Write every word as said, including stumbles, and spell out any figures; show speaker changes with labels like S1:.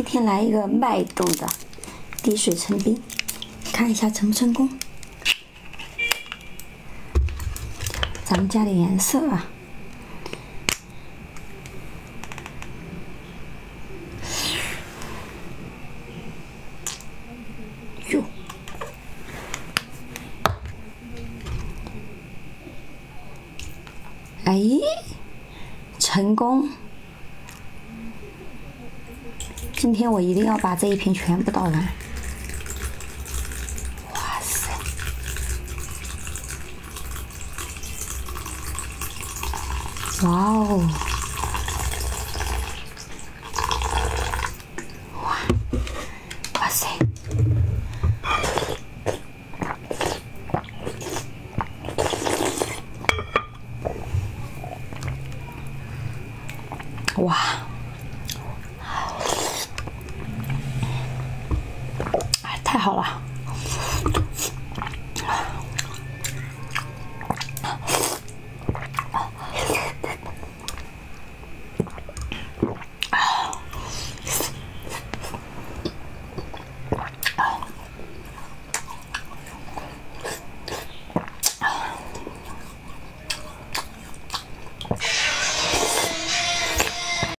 S1: 今天来一个脉动的滴水成冰，看一下成不成功。咱们加点颜色啊。 哟，哎，成功！今天我一定要把这一瓶全部倒完。哇塞！哇哦！哇！哇塞！ 哇，太好了！